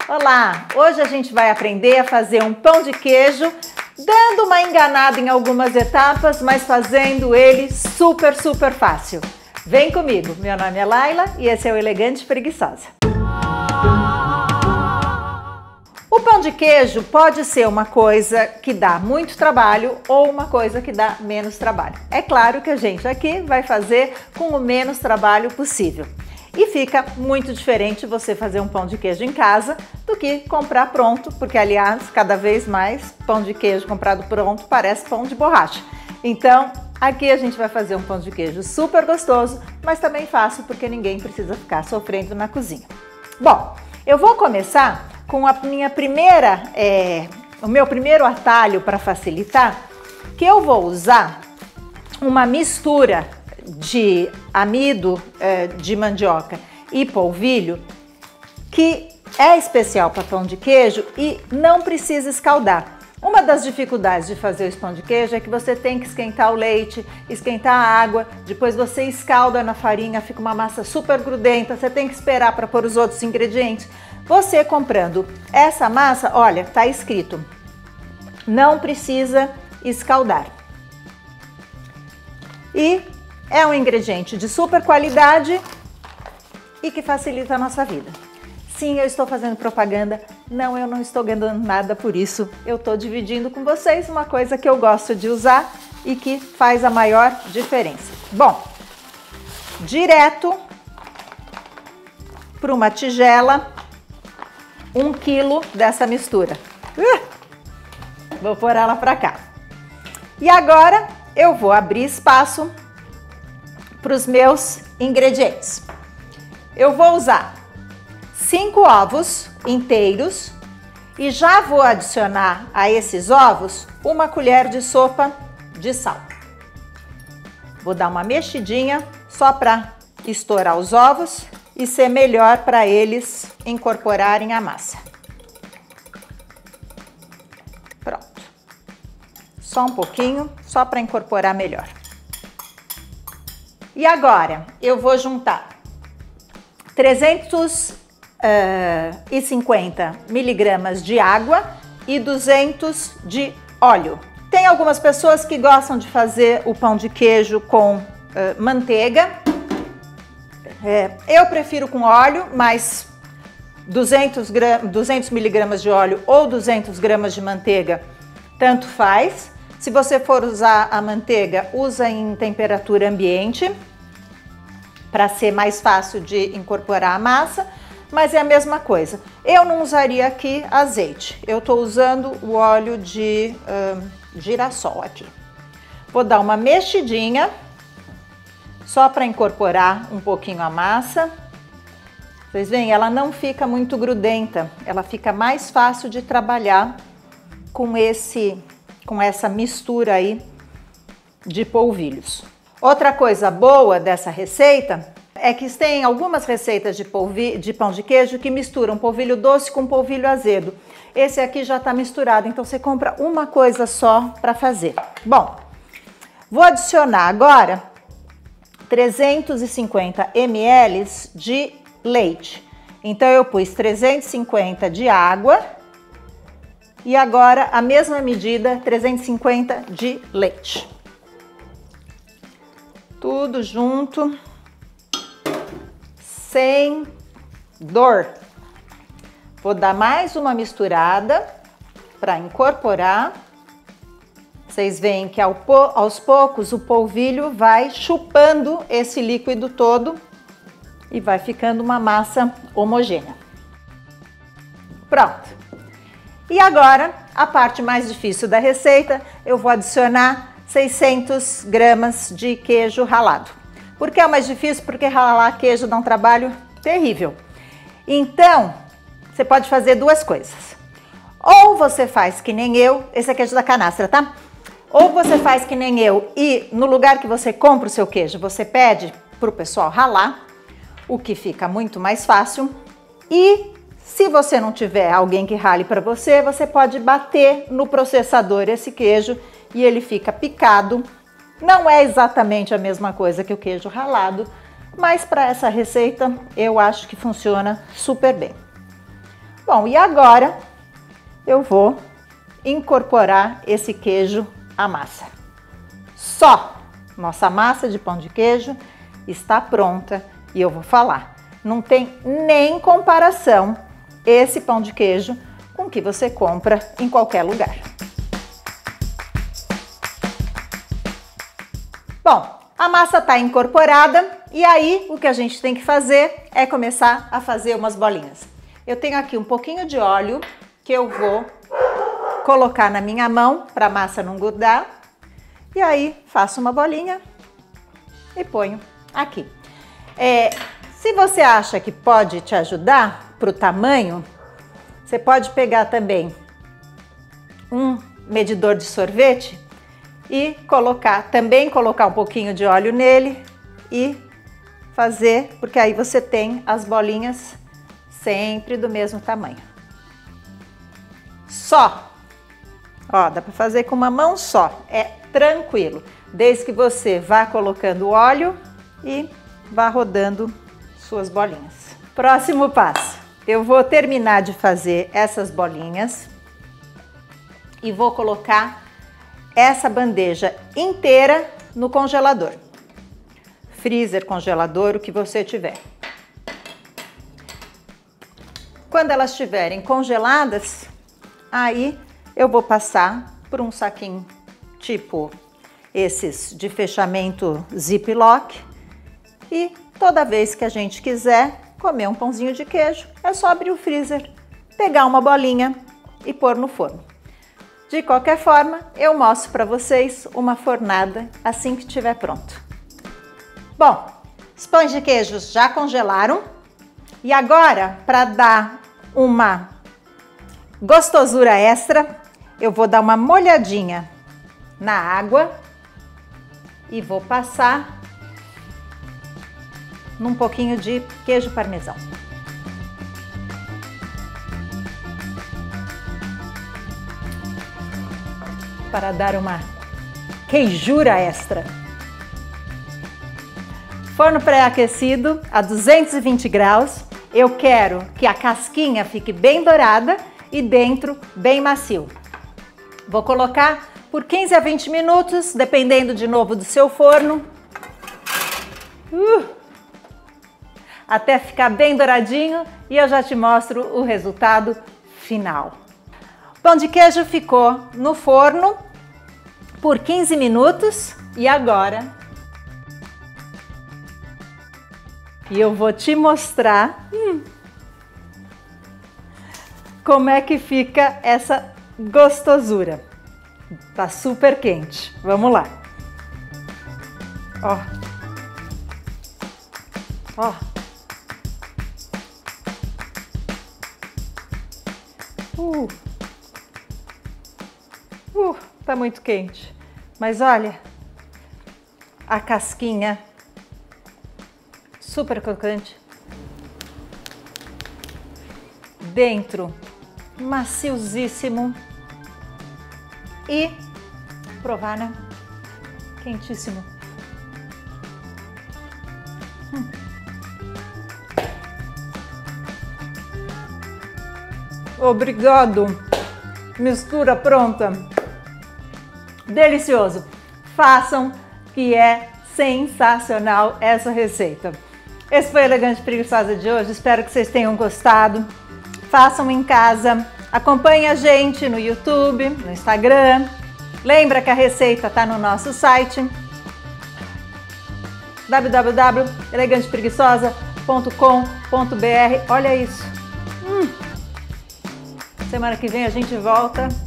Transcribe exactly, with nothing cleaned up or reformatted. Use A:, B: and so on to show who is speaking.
A: Olá! Hoje a gente vai aprender a fazer um pão de queijo, dando uma enganada em algumas etapas, mas fazendo ele super, super fácil. Vem comigo! Meu nome é Laila e esse é o Elegante Preguiçosa. O pão de queijo pode ser uma coisa que dá muito trabalho ou uma coisa que dá menos trabalho. É claro que a gente aqui vai fazer com o menos trabalho possível. E fica muito diferente você fazer um pão de queijo em casa do que comprar pronto, porque aliás, cada vez mais pão de queijo comprado pronto parece pão de borracha. Então, aqui a gente vai fazer um pão de queijo super gostoso, mas também fácil porque ninguém precisa ficar sofrendo na cozinha. Bom, eu vou começar com a minha primeira, é, o meu primeiro atalho para facilitar, que eu vou usar uma mistura de amido é, de mandioca e polvilho, que é especial para pão de queijo e não precisa escaldar. Uma das dificuldades de fazer esse pão de queijo é que você tem que esquentar o leite, esquentar a água, depois você escalda na farinha, fica uma massa super grudenta, você tem que esperar para pôr os outros ingredientes. Você comprando essa massa, olha, tá escrito, não precisa escaldar. E é um ingrediente de super qualidade e que facilita a nossa vida. Sim, eu estou fazendo propaganda. Não, eu não estou ganhando nada por isso. Eu estou dividindo com vocês uma coisa que eu gosto de usar e que faz a maior diferença. Bom, direto para uma tigela, um quilo dessa mistura. Uh, vou pôr ela para cá. E agora eu vou abrir espaço para os meus ingredientes. Eu vou usar cinco ovos inteiros e já vou adicionar a esses ovos uma colher de sopa de sal. Vou dar uma mexidinha só para estourar os ovos e ser melhor para eles incorporarem a massa. Pronto. Só um pouquinho, só para incorporar melhor. E agora eu vou juntar trezentos e cinquenta miligramas de água e duzentos de óleo. Tem algumas pessoas que gostam de fazer o pão de queijo com uh, manteiga. É, eu prefiro com óleo, mas duzentos miligramas de óleo ou duzentos gramas de manteiga, tanto faz. Se você for usar a manteiga, usa em temperatura ambiente, para ser mais fácil de incorporar a massa, mas é a mesma coisa. Eu não usaria aqui azeite, eu estou usando o óleo de uh, girassol aqui. Vou dar uma mexidinha, só para incorporar um pouquinho a massa. Vocês veem, ela não fica muito grudenta, ela fica mais fácil de trabalhar com esse... com essa mistura aí de polvilhos. Outra coisa boa dessa receita é que tem algumas receitas de, polvilho, de pão de queijo que misturam polvilho doce com polvilho azedo. Esse aqui já está misturado, então você compra uma coisa só para fazer. Bom, vou adicionar agora trezentos e cinquenta mililitros de leite. Então eu pus trezentos e cinquenta de água. E agora a mesma medida, trezentos e cinquenta de leite. Tudo junto, sem dor. Vou dar mais uma misturada para incorporar. Vocês veem que ao, aos poucos o polvilho vai chupando esse líquido todo e vai ficando uma massa homogênea. Pronto. E agora, a parte mais difícil da receita, eu vou adicionar seiscentos gramas de queijo ralado. Por que é o mais difícil? Porque ralar queijo dá um trabalho terrível. Então, você pode fazer duas coisas. Ou você faz que nem eu, esse é queijo da canastra, tá? Ou você faz que nem eu e no lugar que você compra o seu queijo, você pede para o pessoal ralar, o que fica muito mais fácil. E se você não tiver alguém que rale para você, você pode bater no processador esse queijo e ele fica picado. Não é exatamente a mesma coisa que o queijo ralado, mas para essa receita eu acho que funciona super bem. Bom, e agora eu vou incorporar esse queijo à massa. Só! Nossa massa de pão de queijo está pronta e eu vou falar. Não tem nem comparação esse pão de queijo com o que você compra em qualquer lugar. Bom, a massa está incorporada e aí o que a gente tem que fazer é começar a fazer umas bolinhas. Eu tenho aqui um pouquinho de óleo que eu vou colocar na minha mão para a massa não grudar. E aí faço uma bolinha e ponho aqui. É, se você acha que pode te ajudar para o tamanho, você pode pegar também um medidor de sorvete e colocar, também colocar um pouquinho de óleo nele e fazer, porque aí você tem as bolinhas sempre do mesmo tamanho. Só! Ó, dá para fazer com uma mão só, é tranquilo, desde que você vá colocando óleo e vá rodando suas bolinhas. Próximo passo, eu vou terminar de fazer essas bolinhas e vou colocar essa bandeja inteira no congelador. Freezer, congelador, o que você tiver. Quando elas estiverem congeladas, aí eu vou passar por um saquinho tipo esses de fechamento ziplock e toda vez que a gente quiser comer um pãozinho de queijo, é só abrir o freezer, pegar uma bolinha e pôr no forno. De qualquer forma, eu mostro para vocês uma fornada assim que estiver pronto. Bom, os pães de queijo já congelaram e agora, para dar uma gostosura extra, eu vou dar uma molhadinha na água e vou passar num pouquinho de queijo parmesão. Para dar uma queijura extra. Forno pré-aquecido a duzentos e vinte graus. Eu quero que a casquinha fique bem dourada e dentro bem macio. Vou colocar por quinze a vinte minutos, dependendo de novo do seu forno. Uh, até ficar bem douradinho e eu já te mostro o resultado final. O pão de queijo ficou no forno por quinze minutos e agora e eu vou te mostrar hum, como é que fica essa gostosura. Tá super quente. Vamos lá. Ó. Ó. Uh. Uh, tá muito quente. Mas olha, a casquinha super crocante. Dentro, maciosíssimo. E provar, né? Quentíssimo. Hum. Obrigado. Mistura pronta. Delicioso. Façam, que é sensacional essa receita. Esse foi o Elegante e Preguiçosa de hoje. Espero que vocês tenham gostado. Façam em casa. Acompanhe a gente no YouTube, no Instagram. Lembra que a receita está no nosso site w w w ponto elegante preguiçosa ponto com ponto b r. Olha isso! Hum. Semana que vem a gente volta